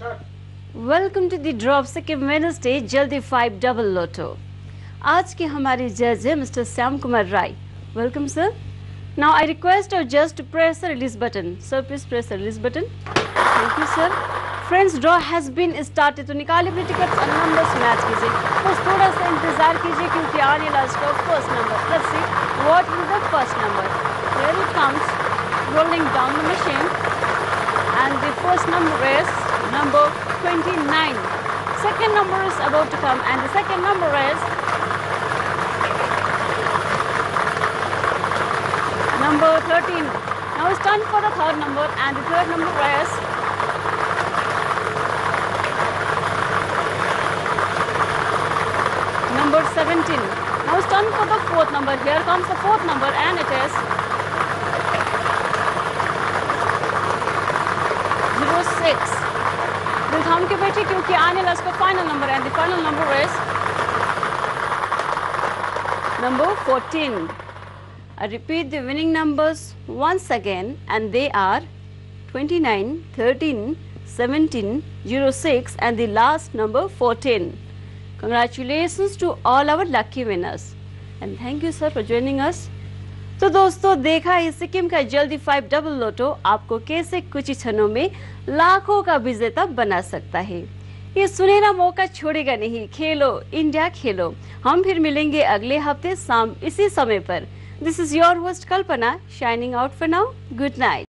Welcome to the drop Sikkim Wednesday जल्दी 5 double lotto. आज के हमारे जज है mister Shyam Kumar Rai. Welcome sir. Now I request your जज to press the release button. Sir please press the release button. Thank you sir. Friends, draw has been started. तो निकालिए अपने टिकट्स और नंबर्स मैच कीजिए। बस थोड़ा सा इंतजार कीजिए क्योंकि आने लास्ट का first number. Let's see what is the first number. Here it comes rolling down the machine and the first number is number 29. Second number is about to come and the second number is number 13. Now it's time for the third number and the third number is number 17. Now it's time for the fourth number. Here comes the fourth number and it is 06. दिल थाम के बैठे क्योंकि आने वाला इसका final number and the final number is number 14. I repeat the winning numbers once again and they are 29, 13, 17, 06 and the last number 14. Congratulations to all our lucky winners and thank you sir for joining us. तो दोस्तों, देखा इस सिक्किम का जल्दी 5 double लोटो आपको कैसे कुछ ही क्षणों में लाखों का विजेता बना सकता है। ये सुनहरा मौका छोड़ेगा नहीं। खेलो इंडिया खेलो। हम फिर मिलेंगे अगले हफ्ते शाम इसी समय पर। This is your host Kalpana, shining out for now. Good night.